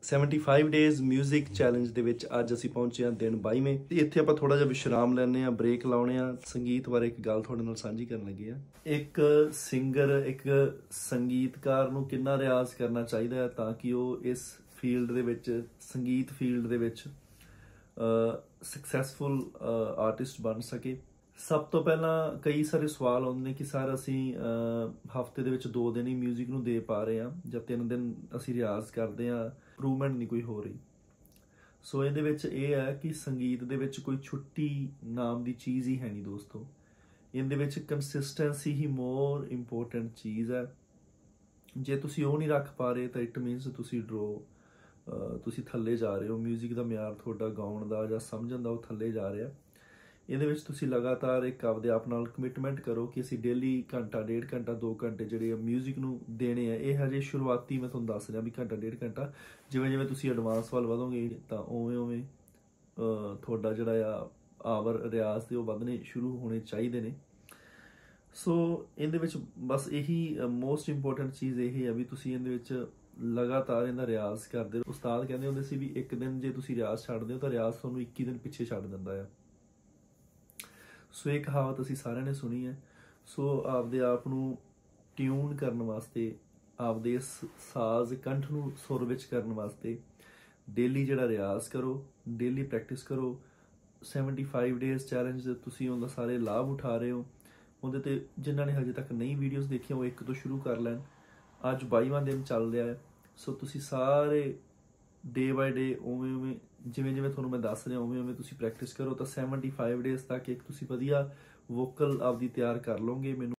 75 days music challenge ਦੇ ਵਿੱਚ ਅੱਜ ਅਸੀਂ ਪਹੁੰਚੇ ਹਾਂ ਦਿਨ 22ਵੇਂ ਤੇ ਇੱਥੇ ਆਪਾਂ ਥੋੜਾ ਜਿਹਾ ਵਿਸ਼ਰਾਮ ਲੈਣੇ ਆ, ਬ੍ਰੇਕ ਲਾਉਣੇ ਆ। ਸੰਗੀਤ ਬਾਰੇ ਇੱਕ ਗੱਲ ਤੁਹਾਡੇ ਨਾਲ ਸਾਂਝੀ ਕਰਨ ਲੱਗੇ ਆ। ਇੱਕ ਸਿੰਗਰ, ਇੱਕ ਸੰਗੀਤਕਾਰ ਨੂੰ ਕਿੰਨਾ ਰਿਆਜ਼ ਕਰਨਾ ਚਾਹੀਦਾ ਹੈ ਤਾਂ ਕਿ ਉਹ ਇਸ ਫੀਲਡ ਦੇ ਵਿੱਚ, ਸੰਗੀਤ ਫੀਲਡ ਦੇ ਵਿੱਚ ਸਕਸੈਸਫੁਲ ਆਰਟਿਸਟ ਬਣ ਸਕੇ। ਸਭ ਤੋਂ ਪਹਿਲਾਂ ਕਈ ਸਾਰੇ ਸਵਾਲ ਆਉਂਦੇ ਨੇ ਕਿ ਸਰ ਅਸੀਂ ਹਫਤੇ ਦੇ ਵਿੱਚ 2 ਦਿਨ ਹੀ ਮਿਊਜ਼ਿਕ ਨੂੰ ਦੇ ਪਾ ਰਹੇ ਹਾਂ ਜਾਂ 3 ਦਿਨ ਅਸੀਂ ਰਿਆਜ਼ ਕਰਦੇ ਹਾਂ, ਇੰਪਰੂਵਮੈਂਟ ਨਹੀਂ ਕੋਈ ਹੋ ਰਹੀ। ਸੋ ਇਹਦੇ ਵਿੱਚ ਇਹ ਹੈ ਕਿ ਸੰਗੀਤ ਦੇ ਵਿੱਚ ਕੋਈ ਛੁੱਟੀ ਨਾਮ ਦੀ ਚੀਜ਼ ਹੀ ਹੈ ਨਹੀਂ ਦੋਸਤੋ। ਇਹਦੇ ਵਿੱਚ ਕੰਸਿਸਟੈਂਸੀ ਹੀ ਮੋਰ ਇੰਪੋਰਟੈਂਟ ਚੀਜ਼ ਹੈ। ਜੇ ਤੁਸੀਂ ਉਹ ਨਹੀਂ ਰੱਖ ਪਾ ਰਹੇ ਤਾਂ ਇਟ ਮੀਨਸ ਤੁਸੀਂ ਤੁਸੀਂ ਥੱਲੇ ਜਾ ਰਹੇ ਹੋ। ਮਿਊਜ਼ਿਕ ਦਾ ਮਿਆਰ ਤੁਹਾਡਾ ਗਾਉਣ ਦਾ ਜਾਂ ਸਮਝਣ ਦਾ ਉਹ ਥੱਲੇ ਜਾ ਰਿਹਾ। ਇਹਦੇ ਵਿੱਚ ਤੁਸੀਂ ਲਗਾਤਾਰ ਇੱਕ ਆਪਦੇ ਆਪ ਨਾਲ ਕਮਿਟਮੈਂਟ ਕਰੋ ਕਿ ਅਸੀਂ ਡੇਲੀ ਘੰਟਾ, 1.5 ਘੰਟਾ, 2 ਘੰਟੇ ਜਿਹੜੇ ਆ ਮਿਊਜ਼ਿਕ ਨੂੰ ਦੇਣੇ ਆ। ਇਹ ਹਜੇ ਸ਼ੁਰੂਆਤੀ ਮੈਂ ਤੁਹਾਨੂੰ ਦੱਸ ਰਿਹਾ ਵੀ ਘੰਟਾ, 1.5 ਘੰਟਾ। ਜਿਵੇਂ ਜਿਵੇਂ ਤੁਸੀਂ ਐਡਵਾਂਸ ਵੱਲ ਵਧੋਗੇ ਤਾਂ ਉਵੇਂ ਤੁਹਾਡਾ ਜਿਹੜਾ ਆ ਆਵਰ ਰਿਆਜ਼ ਤੇ ਉਹ ਵਧਣੇ ਸ਼ੁਰੂ ਹੋਣੇ ਚਾਹੀਦੇ ਨੇ। ਸੋ ਇਹਦੇ ਵਿੱਚ ਬਸ ਇਹੀ ਮੋਸਟ ਇੰਪੋਰਟੈਂਟ ਚੀਜ਼ ਇਹ ਹੈ ਵੀ ਤੁਸੀਂ ਇਹਦੇ ਵਿੱਚ ਲਗਾਤਾਰ ਇਹਦਾ ਰਿਆਜ਼ ਕਰਦੇ ਰਹੋ। ਉਸਤਾਦ ਕਹਿੰਦੇ ਹੁੰਦੇ ਸੀ ਵੀ ਇੱਕ ਦਿਨ ਜੇ ਤੁਸੀਂ ਰਿਆਜ਼ ਛੱਡਦੇ ਹੋ ਤਾਂ ਰਿਆਜ਼ ਤੁਹਾਨੂੰ 21 ਦਿਨ ਪਿੱਛੇ ਛੱਡ ਦਿੰਦਾ ਆ। ਸੋ ਇਹ ਕਹਾਵਤ ਅਸੀਂ ਸਾਰਿਆਂ ਨੇ ਸੁਣੀ ਹੈ। ਸੋ ਆਪਦੇ ਆਪ ਨੂੰ ਟਿਊਨ ਕਰਨ ਵਾਸਤੇ, ਆਪਦੇ ਇਸ ਸਾਜ਼ ਕੰਠ ਨੂੰ ਸੁਰ ਵਿੱਚ ਕਰਨ ਵਾਸਤੇ ਡੇਲੀ ਜਿਹੜਾ ਰਿਆਜ਼ ਕਰੋ, ਡੇਲੀ ਪ੍ਰੈਕਟਿਸ ਕਰੋ। 75 ਡੇਜ਼ ਚੈਲੰਜ ਤੁਸੀਂ ਉਹਦਾ ਸਾਰੇ ਲਾਭ ਉਠਾ ਰਹੇ ਹੋ। ਉਹਦੇ ਤੇ ਜਿਨ੍ਹਾਂ ਨੇ ਹਜੇ ਤੱਕ ਨਈ ਵੀਡੀਓਜ਼ ਦੇਖੀਆਂ ਉਹ ਇੱਕ ਤੋਂ ਸ਼ੁਰੂ ਕਰ ਲੈਣ। ਅੱਜ 22ਵਾਂ ਦਿਨ ਚੱਲ ਰਿਹਾ ਹੈ। ਸੋ ਤੁਸੀਂ ਸਾਰੇ ਡੇ ਬਾਏ ਡੇ ਉਵੇਂ ਜਿਵੇਂ ਤੁਹਾਨੂੰ ਮੈਂ ਦੱਸ ਰਿਹਾ ਉਵੇਂ ਤੁਸੀਂ ਪ੍ਰੈਕਟਿਸ ਕਰੋ ਤਾਂ 75 ਡੇਜ਼ ਤੱਕ ਇੱਕ ਤੁਸੀਂ ਵਧੀਆ ਵੋਕਲ ਆਪਦੀ ਤਿਆਰ ਕਰ ਲਓਗੇ। ਮੈਨੂੰ